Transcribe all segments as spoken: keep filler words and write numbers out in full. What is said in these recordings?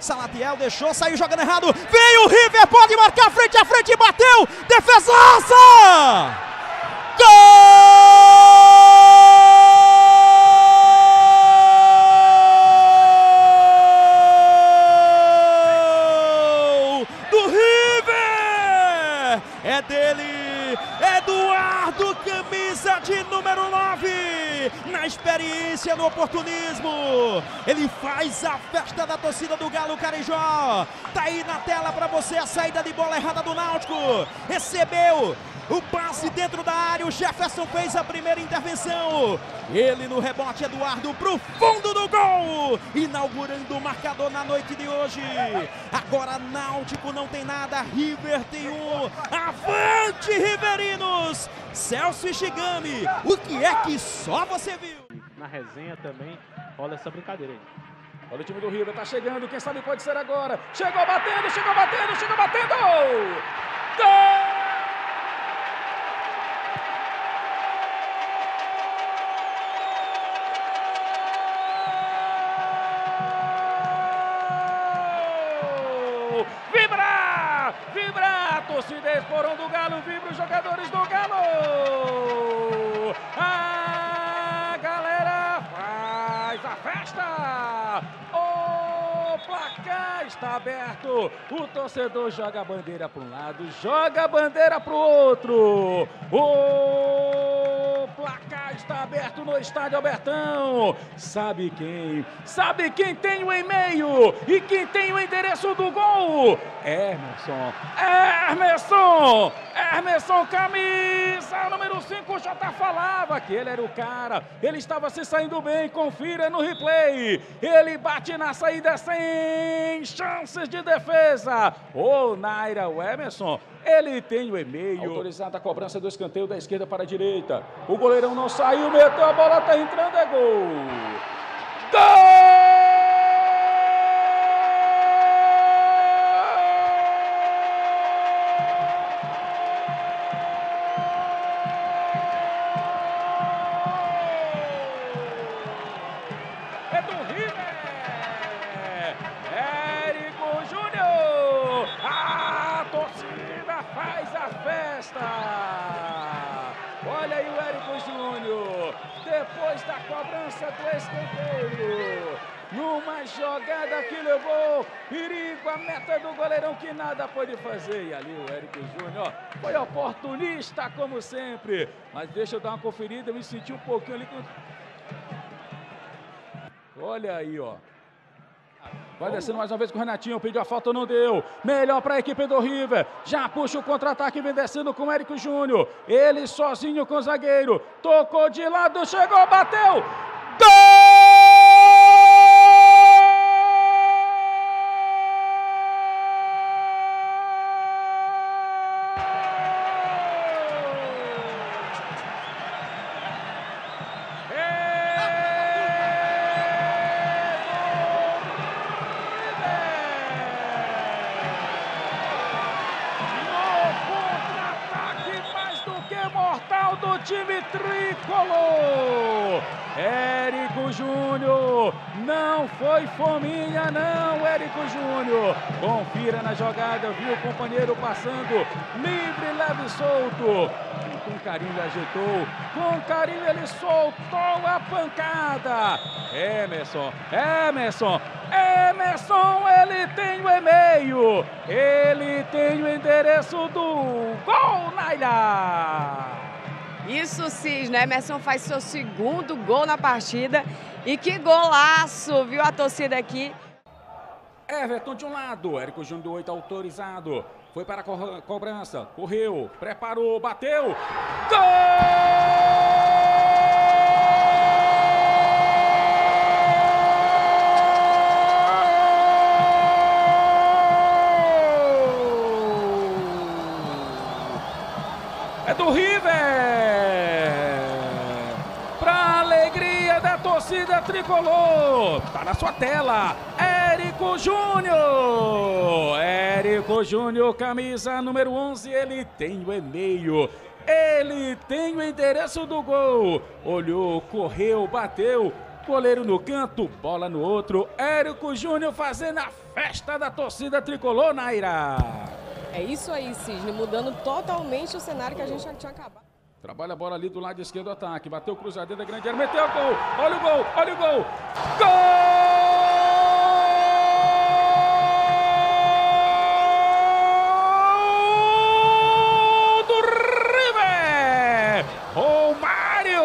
Salatiel deixou, saiu jogando errado. Veio o River, pode marcar frente a frente, bateu. Defesaça! Gol do River! É dele, Eduardo, camisa de número nove. Na experiência, no oportunismo, ele faz a festa da torcida do Galo Carijó. Tá aí na tela para você a saída de bola errada do Náutico. Recebeu o passe dentro da área, o Jefferson fez a primeira intervenção. Ele no rebote, Eduardo pro fundo do gol, inaugurando o marcador na noite de hoje. Agora Náutico não tem nada, River tem um. Avante, Riverinos! Celso Ishigami, o que é que só você viu? Na resenha também rola essa brincadeira aí. Olha o time do River, tá chegando, quem sabe pode ser agora. Chegou batendo, chegou batendo, chegou batendo! Gol! Vibra! Vibra! A torcida Esporão do Galo, vibra os jogadores do Galo! A galera faz a festa! O placar está aberto! O torcedor joga a bandeira para um lado, joga a bandeira para o outro! O placar está aberto no estádio Albertão. Sabe quem? Sabe quem tem o e-mail e quem tem o endereço do gol? Emerson. Emerson. Emerson, camisa número cinco. O Jota falava que ele era o cara. Ele estava se saindo bem. Confira no replay. Ele bate na saída sem chances de defesa. O Naira, o Emerson, ele tem o e-mail. Autorizada a cobrança do escanteio da esquerda para a direita. O goleirão não saiu, meteu a bola, tá entrando, é gol! Gol! É do River! Érico Júnior! A torcida faz a festa! Olha aí o Érico Júnior, depois da cobrança do escanteio, numa jogada que levou perigo à meta do goleirão que nada pôde fazer. E ali o Érico Júnior foi oportunista como sempre, mas deixa eu dar uma conferida, eu me senti um pouquinho ali com... Olha aí, ó. Vai descendo mais uma vez com o Renatinho, pediu a falta, não deu. Melhor para a equipe do River. Já puxa o contra-ataque, vem descendo com o Érico Júnior. Ele sozinho com o zagueiro. Tocou de lado, chegou, bateu. Gol! Mortal do time tricolor, Érico Júnior, não foi fominha não, Érico Júnior, confira na jogada, viu o companheiro passando, livre, leve e solto, e com carinho ele ajeitou, com carinho ele soltou a pancada, Emerson, Emerson, Emerson, ele tem o e-mail, ele tem o endereço do gol, Naila! Isso, Cisne, Emerson faz seu segundo gol na partida e que golaço, viu a torcida aqui. Everton de um lado, Érico Júnior do oito autorizado, foi para a co cobrança, correu, preparou, bateu, gol! É do River! Pra alegria da torcida tricolor! Tá na sua tela! Érico Júnior! Érico Júnior, camisa número onze, ele tem o e-mail. Ele tem o endereço do gol. Olhou, correu, bateu. Goleiro no canto, bola no outro. Érico Júnior fazendo a festa da torcida tricolor, Naira. É isso aí, Cisne, mudando totalmente o cenário que a gente já tinha acabado. Trabalha a bola ali do lado esquerdo do ataque. Bateu o cruzadinho da grande área, meteu o gol. Olha o gol, olha o gol. Gol! Do River! Romário!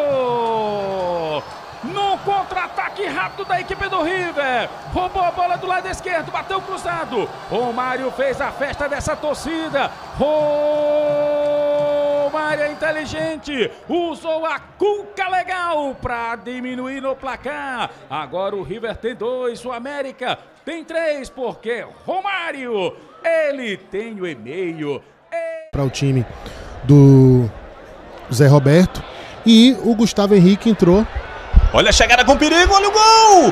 No contra-ataque rápido da equipe do River. Roubou a bola do lado esquerdo, bateu cruzado. Romário fez a festa dessa torcida. Romário é inteligente, usou a cuca legal para diminuir no placar. Agora o River tem dois, o América tem três, porque Romário, ele tem o e-mail. E... Para o time do Zé Roberto, e o Gustavo Henrique entrou. Olha a chegada com perigo, olha o gol!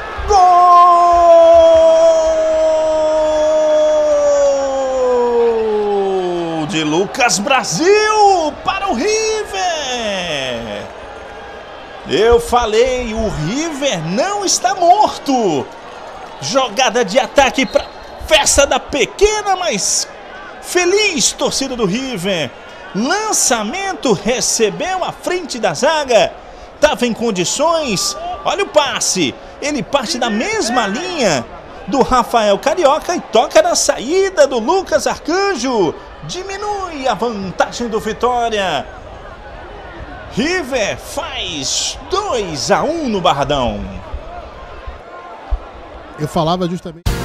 Gol de Lucas Brasil para o River! Eu falei, o River não está morto! Jogada de ataque para festa da pequena, mas feliz torcida do River. Lançamento, recebeu à frente da zaga. Estava em condições, olha o passe, ele parte da mesma linha do Rafael Carioca e toca na saída do Lucas Arcanjo, diminui a vantagem do Vitória. River faz dois a um no Barradão. Eu falava justamente...